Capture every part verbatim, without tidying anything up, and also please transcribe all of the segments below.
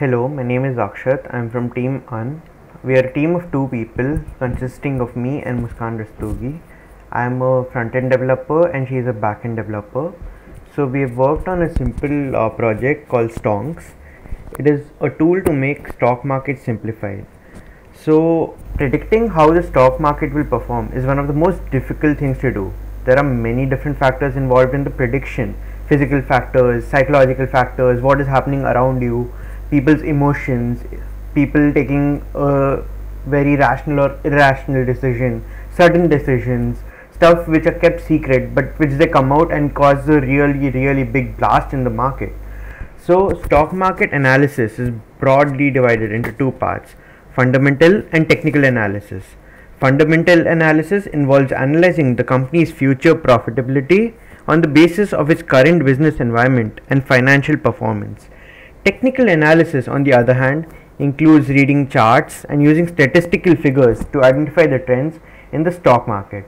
Hello, my name is Akshat. I'm from Team Un. We are a team of two people consisting of me and Muskan Rastogi. I'm a front-end developer and she is a back-end developer. So we have worked on a simple uh, project called Stonks. It is a tool to make stock market simplified. So predicting how the stock market will perform is one of the most difficult things to do. There are many different factors involved in the prediction. Physical factors, psychological factors, what is happening around you, people's emotions, people taking a very rational or irrational decision, certain decisions, stuff which are kept secret but which they come out and cause a really really big blast in the market. So stock market analysis is broadly divided into two parts: fundamental and technical analysis. Fundamental analysis involves analyzing the company's future profitability on the basis of its current business environment and financial performance. Technical analysis, on the other hand, includes reading charts and using statistical figures to identify the trends in the stock market.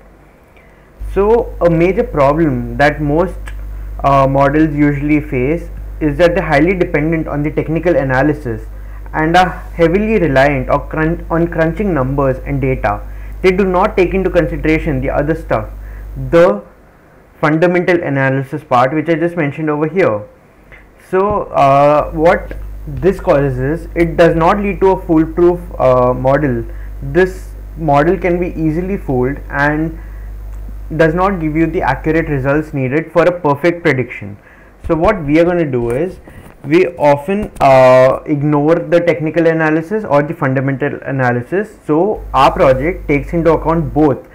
So, a major problem that most uh, models usually face is that they're highly dependent on the technical analysis and are heavily reliant on, crunch, on crunching numbers and data. They do not take into consideration the other stuff, the fundamental analysis part, which I just mentioned over here. So uh, what this causes is it does not lead to a foolproof uh, model. This model can be easily fooled and does not give you the accurate results needed for a perfect prediction. So what we are going to do is we often uh, ignore the technical analysis or the fundamental analysis. So our project takes into account both.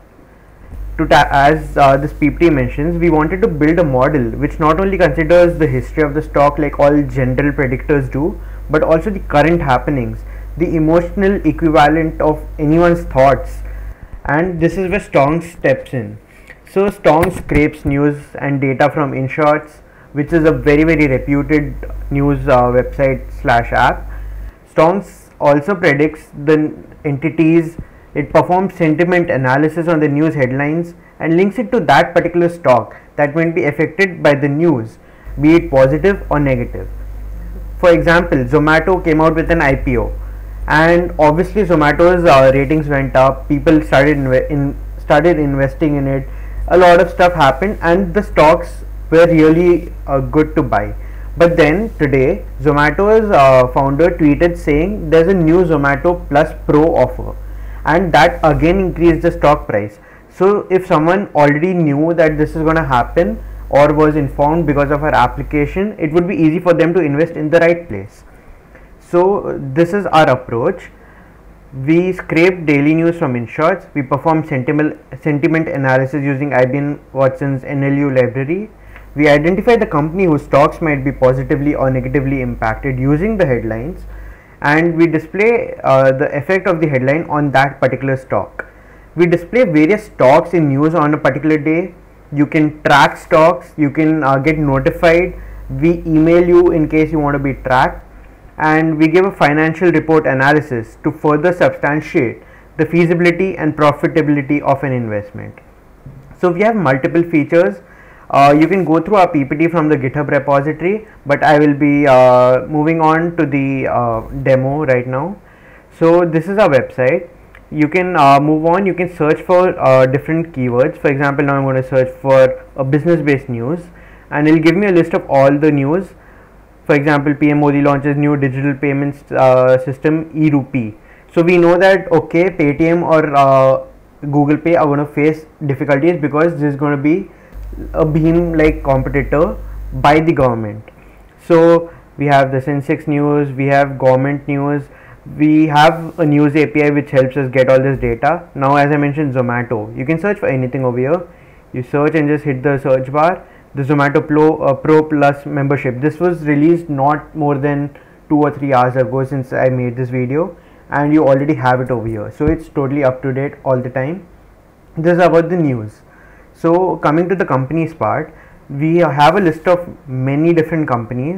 To ta as uh, this P P T mentions, we wanted to build a model which not only considers the history of the stock like all general predictors do, but also the current happenings, the emotional equivalent of anyone's thoughts. And this is where Stonks steps in. So Stonks scrapes news and data from InShorts, which is a very very reputed news uh, website slash app. Stonks also predicts the entities. It performs sentiment analysis on the news headlines and links it to that particular stock that might be affected by the news, be it positive or negative. For example, Zomato came out with an I P O, and obviously Zomato's uh, ratings went up, people started inve in started investing in it, a lot of stuff happened and the stocks were really uh, good to buy. But then today Zomato's uh, founder tweeted saying there's a new Zomato Plus Pro offer, and that again increased the stock price. So if someone already knew that this is going to happen or was informed because of our application, it would be easy for them to invest in the right place. So this is our approach. We scrape daily news from InShorts. We perform sentiment, sentiment analysis using I B M Watson's N L U library. We identify the company whose stocks might be positively or negatively impacted using the headlines, and we display uh, the effect of the headline on that particular stock. We display various stocks in news on a particular day. You can track stocks, you can uh, get notified, we email you in case you want to be tracked, and we give a financial report analysis to further substantiate the feasibility and profitability of an investment. So we have multiple features. Uh, you can go through our P P T from the GitHub repository, but I will be uh, moving on to the uh, demo right now. So this is our website. You can uh, move on, you can search for uh, different keywords. For example, now I'm going to search for a business based news and it will give me a list of all the news. For example, P M Modi launches new digital payments uh, system e-Rupee. So we know that okay, Paytm or uh, Google Pay are going to face difficulties because this is going to be a beam like competitor by the government. So we have the Sensex news, we have government news, we have a news A P I which helps us get all this data. Now as I mentioned, Zomato, you can search for anything over here. You search and just hit the search bar. The Zomato Pro, uh, Pro Plus membership, this was released not more than two or three hours ago since I made this video, and you already have it over here. So it's totally up to date all the time. This is about the news. So coming to the companies part, we have a list of many different companies.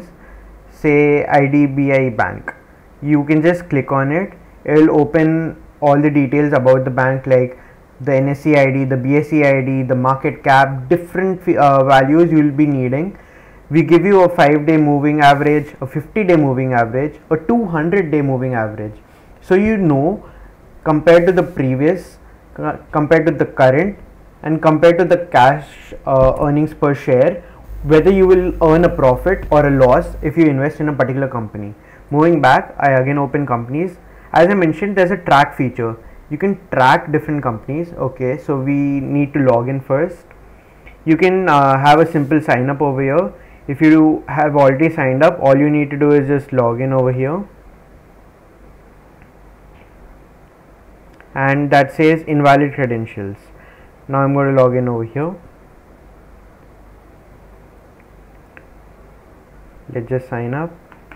Say I D B I Bank, you can just click on it, it will open all the details about the bank like the N S E I D, the B S E I D, the market cap, different uh, values you will be needing. We give you a five day moving average, a fifty day moving average, a two hundred day moving average. So you know, compared to the previous, uh, compared to the current, and compared to the cash uh, earnings per share, whether you will earn a profit or a loss if you invest in a particular company. Moving back, I again open companies. As I mentioned, there's a track feature. You can track different companies. Okay, so we need to log in first. You can uh, have a simple sign up over here. If you have already signed up, all you need to do is just log in over here, and that says invalid credentials. Now I'm going to log in over here. Let's just sign up.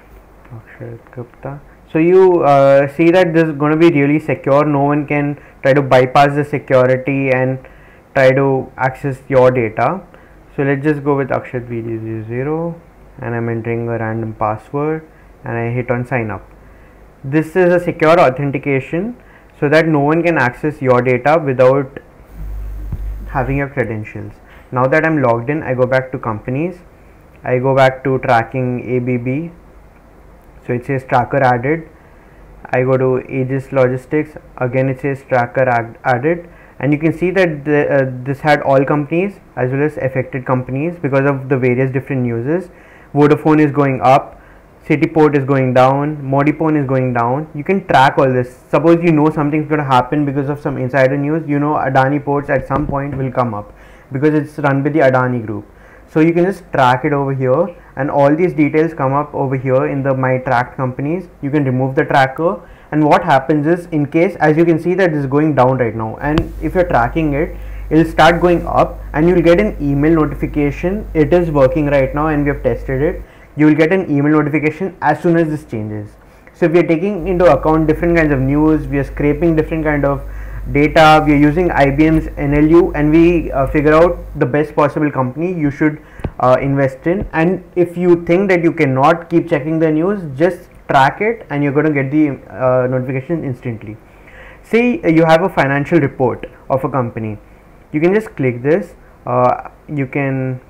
Akshat Gupta. So you uh, see that this is going to be really secure. No one can try to bypass the security and try to access your data. So let's just go with Akshat V D zero zero, and I'm entering a random password and I hit on sign up. This is a secure authentication so that no one can access your data without having your credentials. Now that I'm logged in, I go back to companies. I go back to tracking A B B. So it says tracker added. I go to Aegis Logistics. Again it says tracker ad added. And you can see that the, uh, this had all companies as well as affected companies because of the various different uses. Vodafone is going up, Cityport is going down, Modipone is going down. You can track all this. Suppose you know something's going to happen because of some insider news, you know Adani Ports at some point will come up because it's run by the Adani group. So you can just track it over here, and all these details come up over here in the my tracked companies. You can remove the tracker. And what happens is, in case, as you can see that this is going down right now, and if you're tracking it, it will start going up and you will get an email notification. It is working right now and we have tested it. You will get an email notification as soon as this changes. So if we are taking into account different kinds of news, we are scraping different kind of data, we are using I B M's N L U, and we uh, figure out the best possible company you should uh, invest in. And if you think that you cannot keep checking the news, just track it and you're going to get the uh, notification instantly. Say uh, you have a financial report of a company. You can just click this. Uh, you can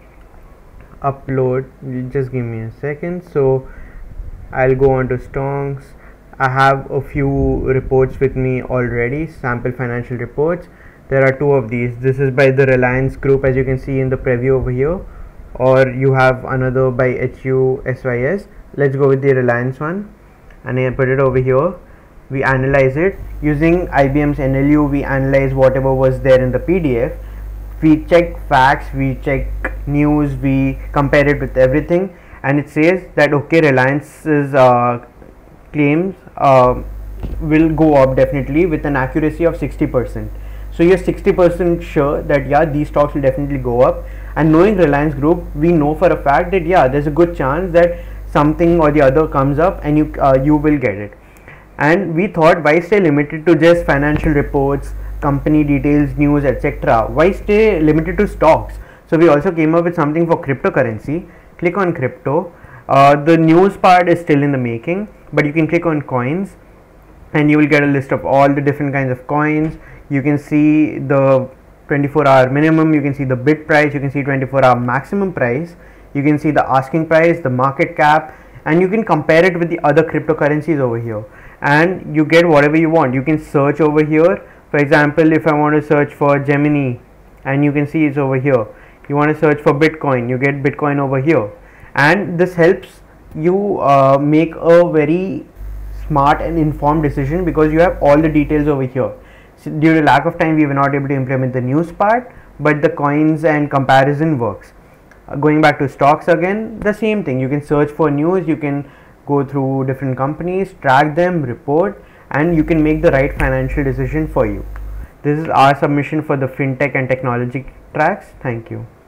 upload. Just give me a second. So I'll go on to Stonks. I have a few reports with me already, sample financial reports. There are two of these. This is by the Reliance Group, as you can see in the preview over here, or you have another by H U S Y S. Let's go with the Reliance one, and I put it over here. We analyze it using I B M's N L U. We analyze whatever was there in the P D F. We check facts, we check news, we compare it with everything, and it says that okay, Reliance's uh, claims uh, will go up definitely with an accuracy of sixty percent. So you're sixty percent sure that yeah, these stocks will definitely go up. And knowing Reliance Group, we know for a fact that yeah, there's a good chance that something or the other comes up and you uh, you will get it. And we thought, why stay limited to just financial reports, company details, news, et cetera. Why stay limited to stocks? So we also came up with something for cryptocurrency. Click on crypto. Uh, the news part is still in the making, but you can click on coins and you will get a list of all the different kinds of coins. You can see the twenty-four hour minimum, you can see the bid price, you can see twenty-four hour maximum price, you can see the asking price, the market cap, and you can compare it with the other cryptocurrencies over here, and you get whatever you want. You can search over here. For example, if I want to search for Gemini, and you can see it's over here. You want to search for Bitcoin, you get Bitcoin over here, and this helps you uh, make a very smart and informed decision because you have all the details over here. So due to lack of time, we were not able to implement the news part, but the coins and comparison works. Uh, going back to stocks again, the same thing. You can search for news, you can go through different companies, track them, report, and you can make the right financial decision for you. This is our submission for the fintech and technology tracks. Thank you.